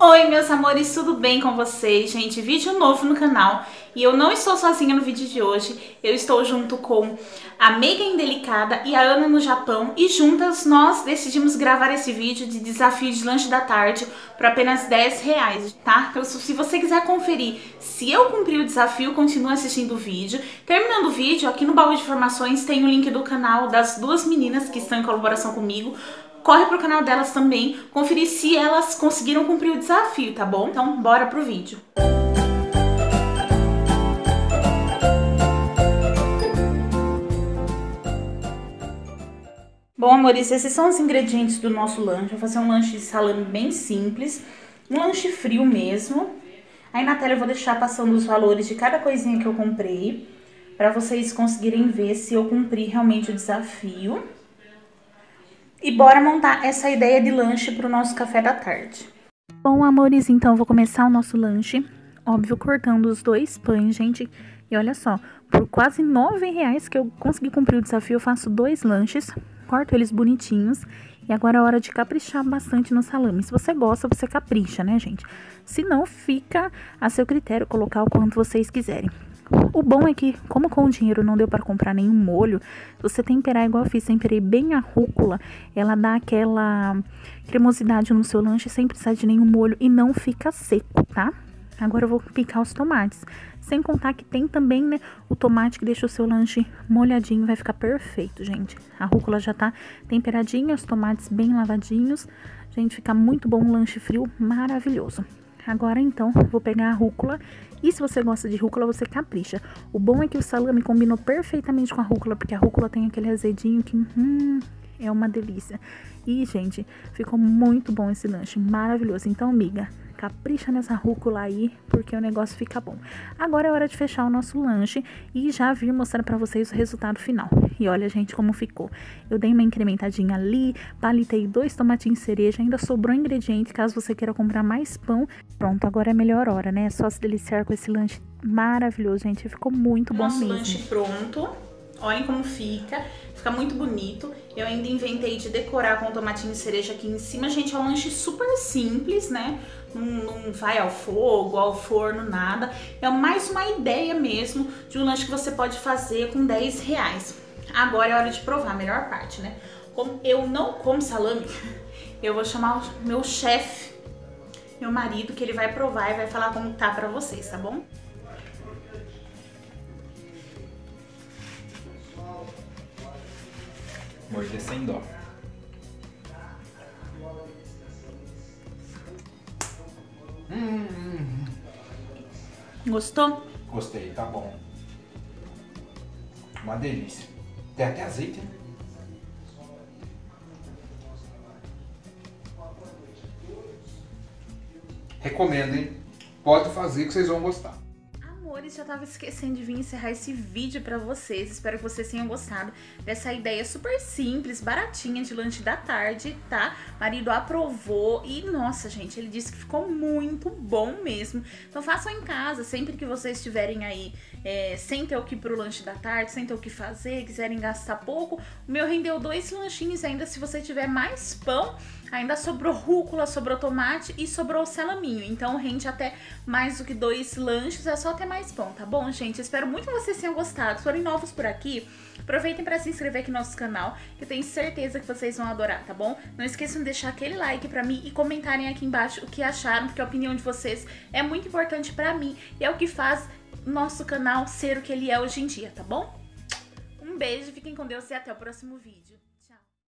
Oi, meus amores, tudo bem com vocês? Gente, vídeo novo no canal e eu não estou sozinha no vídeo de hoje. Eu estou junto com a Megan Indelicada e a Ana no Japão e juntas nós decidimos gravar esse vídeo de desafio de lanche da tarde por apenas R$10, tá? Então, se você quiser conferir se eu cumpri o desafio, continue assistindo o vídeo. Terminando o vídeo, aqui no baú de informações tem o link do canal das duas meninas que estão em colaboração comigo. Corre pro canal delas também, conferir se elas conseguiram cumprir o desafio, tá bom? Então, bora pro vídeo. Bom, amores, esses são os ingredientes do nosso lanche. Vou fazer um lanche de salame bem simples, um lanche frio mesmo. Aí na tela eu vou deixar passando os valores de cada coisinha que eu comprei, pra vocês conseguirem ver se eu cumpri realmente o desafio. E bora montar essa ideia de lanche pro nosso café da tarde. Bom, amores, então eu vou começar o nosso lanche. Óbvio, cortando os dois pães, gente. E olha só, por quase R$9 que eu consegui cumprir o desafio, eu faço dois lanches. Corto eles bonitinhos. E agora é hora de caprichar bastante no salame. Se você gosta, você capricha, né, gente? Se não, fica a seu critério colocar o quanto vocês quiserem. O bom é que, como com o dinheiro não deu para comprar nenhum molho, se você temperar igual eu fiz, temperei bem a rúcula, ela dá aquela cremosidade no seu lanche sem precisar de nenhum molho e não fica seco, tá? Agora eu vou picar os tomates. Sem contar que tem também, né, o tomate que deixa o seu lanche molhadinho, vai ficar perfeito, gente. A rúcula já tá temperadinha, os tomates bem lavadinhos. Gente, fica muito bom um lanche frio, maravilhoso. Agora, então, vou pegar a rúcula e se você gosta de rúcula, você capricha. O bom é que o salame combinou perfeitamente com a rúcula, porque a rúcula tem aquele azedinho que, é uma delícia. E, gente, ficou muito bom esse lanche, maravilhoso. Então, amiga, capricha nessa rúcula aí, porque o negócio fica bom. Agora é hora de fechar o nosso lanche e já vir mostrar pra vocês o resultado final. E olha, gente, como ficou. Eu dei uma incrementadinha ali, palitei 2 tomatinhos cereja, ainda sobrou ingrediente, caso você queira comprar mais pão. Pronto, agora é a melhor hora, né? É só se deliciar com esse lanche maravilhoso, gente. Ficou muito bom mesmo. Nosso lanche pronto. Olhem como fica. Fica muito bonito. Eu ainda inventei de decorar com tomatinho cereja aqui em cima. Gente, é um lanche super simples, né? Não vai ao fogo, ao forno, nada. É mais uma ideia mesmo de um lanche que você pode fazer com R$10. Agora é hora de provar, a melhor parte, né? Como eu não como salame, eu vou chamar o meu chefe, meu marido, que ele vai provar e vai falar como tá pra vocês, tá bom? Morder sem dó. Gostou? Gostei, tá bom. Uma delícia. Tem até azeite, né? Recomendo, hein? Pode fazer que vocês vão gostar. Amores, já tava esquecendo de vir encerrar esse vídeo pra vocês. Espero que vocês tenham gostado dessa ideia super simples, baratinha de lanche da tarde, tá? Marido aprovou e, nossa, gente, ele disse que ficou muito bom mesmo. Então façam em casa, sempre que vocês estiverem aí sem ter o que ir pro lanche da tarde, sem ter o que fazer, quiserem gastar pouco. O meu rendeu 2 lanchinhos ainda, se você tiver mais pão, ainda sobrou rúcula, sobrou tomate e sobrou salaminho. Então rende até mais do que 2 lanches, é só ter mais pão, tá bom, gente? Espero muito que vocês tenham gostado. Se forem novos por aqui, aproveitem para se inscrever aqui no nosso canal, que eu tenho certeza que vocês vão adorar, tá bom? Não esqueçam de deixar aquele like pra mim e comentarem aqui embaixo o que acharam, porque a opinião de vocês é muito importante pra mim e é o que faz nosso canal ser o que ele é hoje em dia, tá bom? Um beijo, fiquem com Deus e até o próximo vídeo.